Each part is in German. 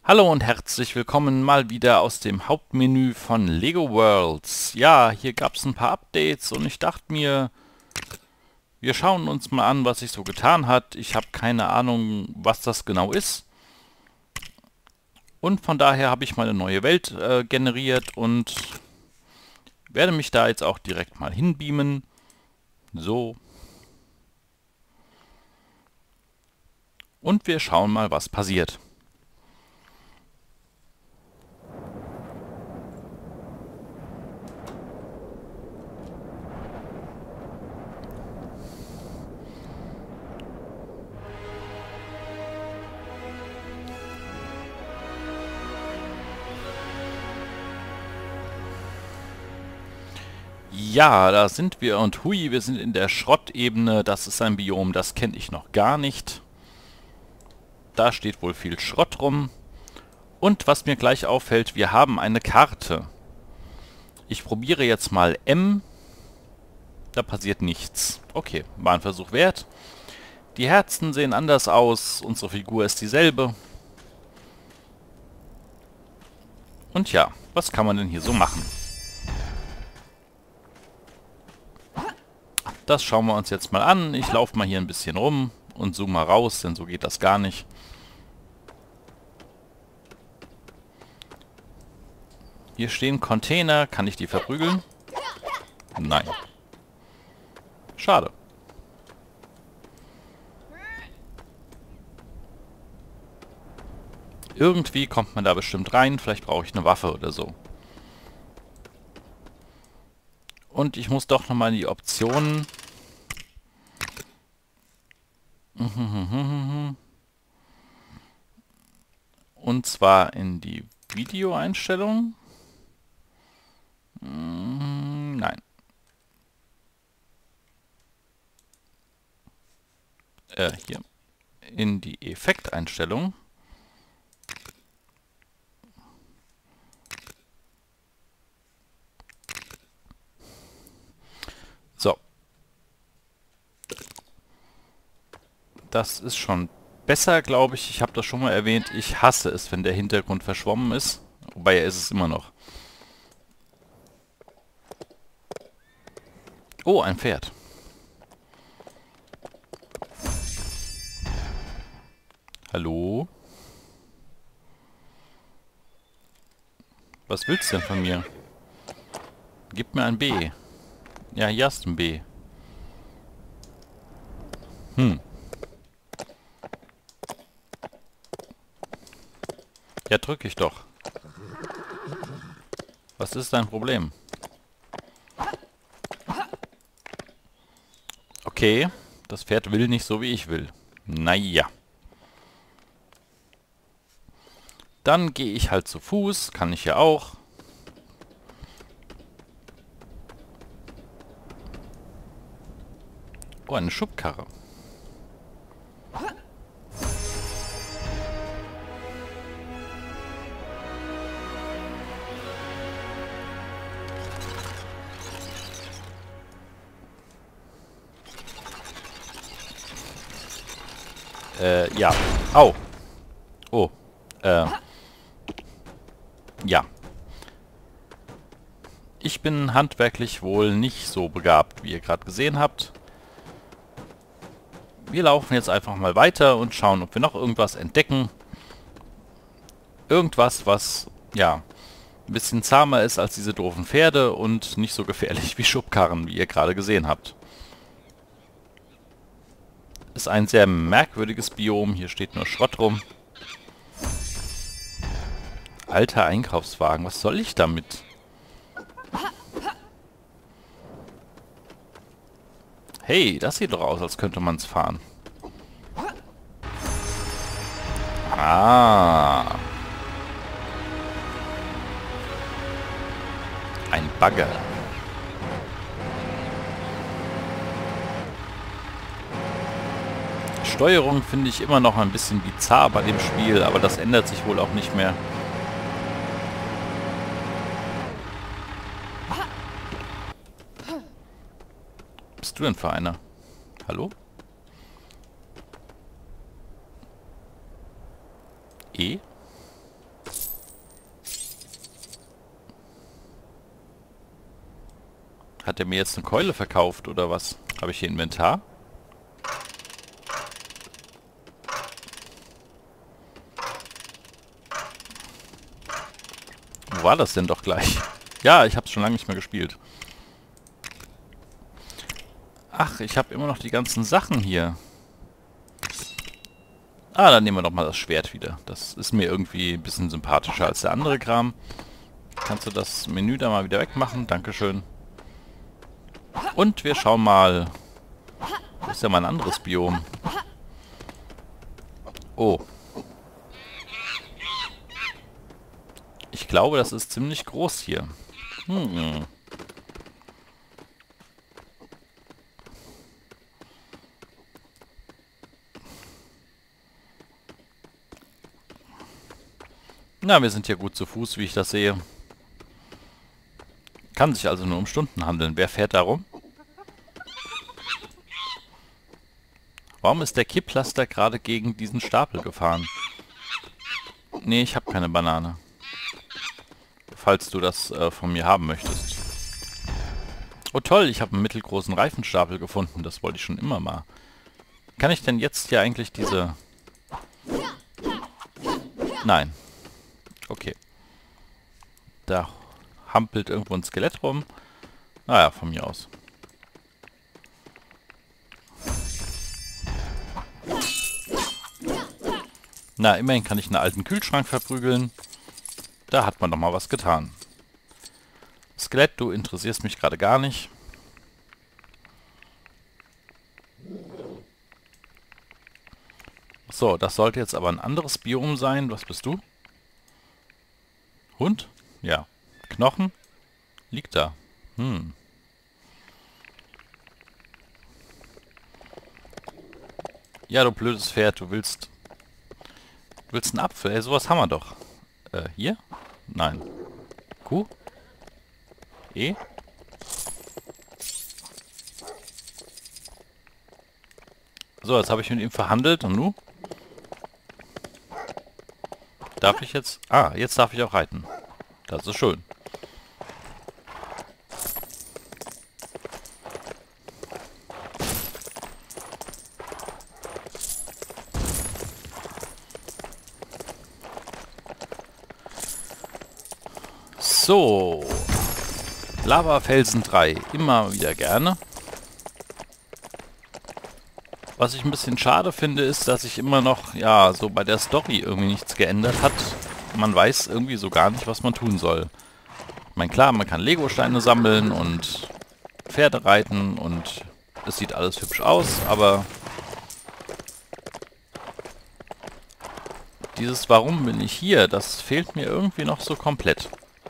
Hallo und herzlich willkommen mal wieder aus dem Hauptmenü von Lego Worlds. Ja, hier gab es ein paar Updates und ich dachte mir, wir schauen uns mal an, was sich so getan hat. Ich habe keine Ahnung, was das genau ist. Und von daher habe ich mal eine neue Welt generiert und werde mich da jetzt auch direkt mal hinbeamen. So. Und wir schauen mal, was passiert. Ja, da sind wir und hui, wir sind in der Schrottebene. Das ist ein Biom, das kenne ich noch gar nicht. Da steht wohl viel Schrott rum. Und was mir gleich auffällt, wir haben eine Karte. Ich probiere jetzt mal M. Da passiert nichts. Okay, war ein Versuch wert. Die Herzen sehen anders aus. Unsere Figur ist dieselbe. Und ja, was kann man denn hier so machen? Das schauen wir uns jetzt mal an. Ich laufe mal hier ein bisschen rum und zoome mal raus, denn so geht das gar nicht. Hier stehen Container. Kann ich die verprügeln? Nein. Schade. Irgendwie kommt man da bestimmt rein. Vielleicht brauche ich eine Waffe oder so. Und ich muss doch nochmal in die Optionen. Und zwar in die Videoeinstellung. Nein. Hier. In die Effekteinstellung. So. Das ist schon besser, glaube ich. Ich habe das schon mal erwähnt. Ich hasse es, wenn der Hintergrund verschwommen ist. Wobei er ist es immer noch. Oh, ein Pferd. Hallo? Was willst du denn von mir? Gib mir ein B. Ja, hier hast du ein B. Ja, drück ich doch. Was ist dein Problem? Okay, das Pferd will nicht so, wie ich will. Naja. Dann gehe ich halt zu Fuß. Kann ich ja auch. Oh, eine Schubkarre. Ja. Au. Oh. Ja. Ich bin handwerklich wohl nicht so begabt, wie ihr gerade gesehen habt. Wir laufen jetzt einfach mal weiter und schauen, ob wir noch irgendwas entdecken. Irgendwas, was, ja, ein bisschen zahmer ist als diese doofen Pferde und nicht so gefährlich wie Schubkarren, wie ihr gerade gesehen habt. Ist ein sehr merkwürdiges Biom. Hier steht nur Schrott rum. Alter Einkaufswagen, was soll ich damit? Hey, das sieht doch aus, als könnte man es fahren. Ah. Ein Bagger. Steuerung finde ich immer noch ein bisschen bizarr bei dem Spiel, aber das ändert sich wohl auch nicht mehr. Was bist du denn für einer? Hallo? E? Hat er mir jetzt eine Keule verkauft oder was? Habe ich hier Inventar? Wo war das denn doch gleich? Ja, ich habe es schon lange nicht mehr gespielt. Ach, ich habe immer noch die ganzen Sachen hier. Ah, dann nehmen wir doch mal das Schwert wieder. Das ist mir irgendwie ein bisschen sympathischer als der andere Kram. Kannst du das Menü da mal wieder wegmachen? Dankeschön. Und wir schauen mal. Das ist ja mal ein anderes Biom. Oh. Ich glaube, das ist ziemlich groß hier. Hm. Na, wir sind ja gut zu Fuß, wie ich das sehe. Kann sich also nur um Stunden handeln. Wer fährt da rum? Warum ist der Kipplaster gerade gegen diesen Stapel gefahren? Nee, ich habe keine Banane. Falls du das von mir haben möchtest. Oh toll, ich habe einen mittelgroßen Reifenstapel gefunden. Das wollte ich schon immer mal. Kann ich denn jetzt hier eigentlich diese... Nein. Okay. Da hampelt irgendwo ein Skelett rum. Naja, von mir aus. Na, immerhin kann ich einen alten Kühlschrank verprügeln. Da hat man doch mal was getan. Skelett, du interessierst mich gerade gar nicht. So, das sollte jetzt aber ein anderes Biom sein. Was bist du? Hund? Ja. Knochen? Liegt da. Hm. Ja, du blödes Pferd, du willst einen Apfel. Ey, sowas haben wir doch. Hier? Nein. Kuh? E? So, jetzt habe ich mit ihm verhandelt und nu? Darf ich jetzt... Ah, jetzt darf ich auch reiten. Das ist schön. So. Lavafelsen 3. Immer wieder gerne. Was ich ein bisschen schade finde, ist, dass sich immer noch, ja, so bei der Story irgendwie nichts geändert hat. Man weiß irgendwie so gar nicht, was man tun soll. Ich meine, klar, man kann Lego-Steine sammeln und Pferde reiten und es sieht alles hübsch aus, aber dieses Warum bin ich hier, das fehlt mir irgendwie noch so komplett.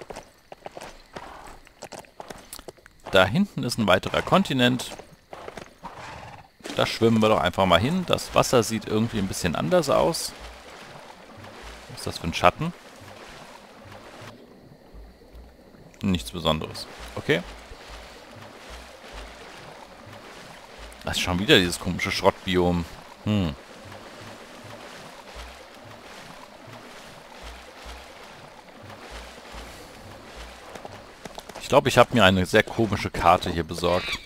Da hinten ist ein weiterer Kontinent. Da schwimmen wir doch einfach mal hin. Das Wasser sieht irgendwie ein bisschen anders aus. Was ist das für ein Schatten? Nichts Besonderes. Okay. Das ist schon wieder dieses komische Schrottbiom. Hm. Ich glaube, ich habe mir eine sehr komische Karte hier besorgt.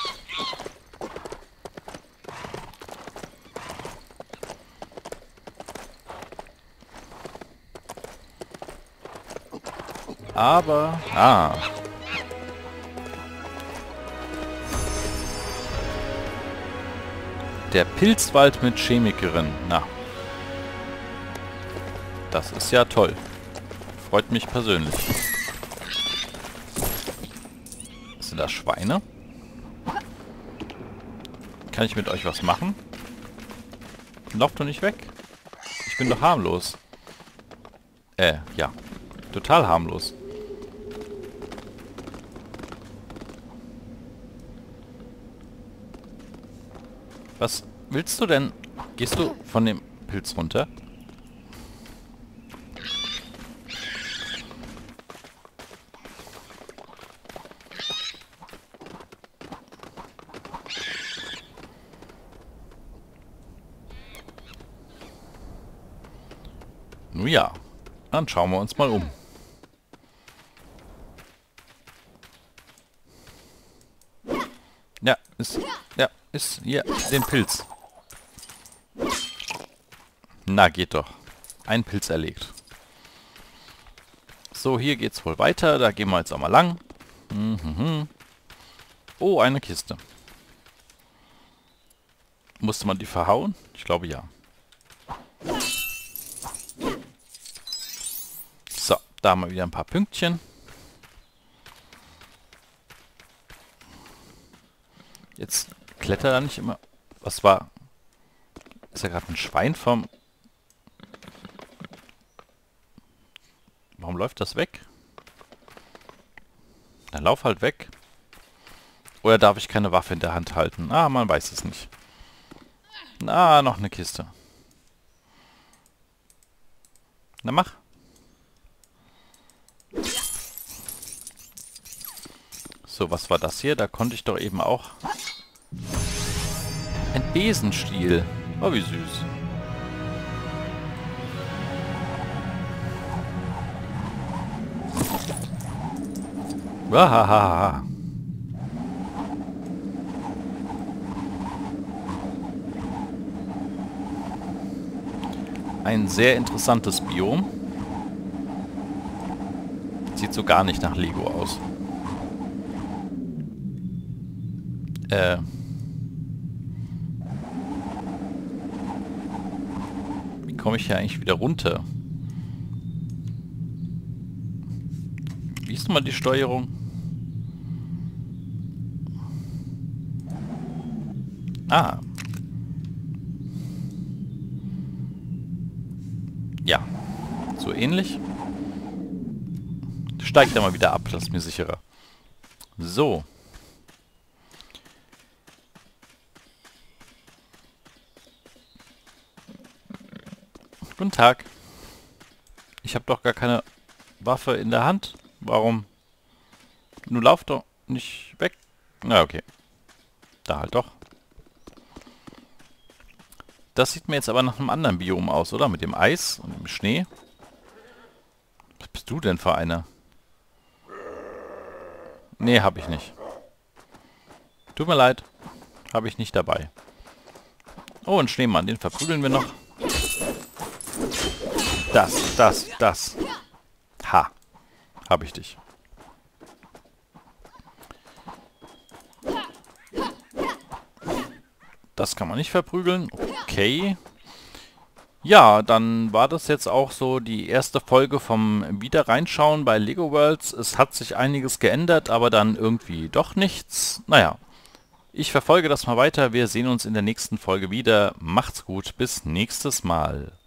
Aber... Ah. Der Pilzwald mit Chemikerin. Na. Das ist ja toll. Freut mich persönlich. Sind das Schweine? Kann ich mit euch was machen? Lauft doch nicht weg. Ich bin doch harmlos. Ja. Total harmlos. Was willst du denn? Gehst du von dem Pilz runter? Nun ja, dann schauen wir uns mal um. Ist hier den Pilz. Na, geht doch. Ein Pilz erlegt. So, hier geht's wohl weiter. Da gehen wir jetzt auch mal lang. Oh, eine Kiste. Musste man die verhauen? Ich glaube ja. So, da haben wir wieder ein paar Pünktchen. Jetzt klettert er nicht immer. Was war? Ist ja gerade ein Schwein vom... Warum läuft das weg? Dann lauf halt weg. Oder darf ich keine Waffe in der Hand halten? Ah, man weiß es nicht. Ah, noch eine Kiste. Na, mach. So, was war das hier? Da konnte ich doch eben auch... Ein Besenstiel. Oh, wie süß. Wahahaha. Ein sehr interessantes Biom. Sieht so gar nicht nach Lego aus. Wie komme ich hier eigentlich wieder runter? Wie ist nochmal die Steuerung? Ah. Ja. So ähnlich. Steigt er mal wieder ab, das ist mir sicherer. So. Guten Tag. Ich habe doch gar keine Waffe in der Hand. Warum? Nun lauf doch nicht weg. Na, okay. Da halt doch. Das sieht mir jetzt aber nach einem anderen Biom aus, oder? Mit dem Eis und dem Schnee. Was bist du denn für einer? Nee, hab ich nicht. Tut mir leid. Habe ich nicht dabei. Oh, ein Schneemann. Den verprügeln wir noch. Das. Ha. Hab ich dich. Das kann man nicht verprügeln. Okay. Ja, dann war das jetzt auch so die erste Folge vom Wiederreinschauen bei Lego Worlds. Es hat sich einiges geändert, aber dann irgendwie doch nichts. Naja, ich verfolge das mal weiter. Wir sehen uns in der nächsten Folge wieder. Macht's gut, bis nächstes Mal.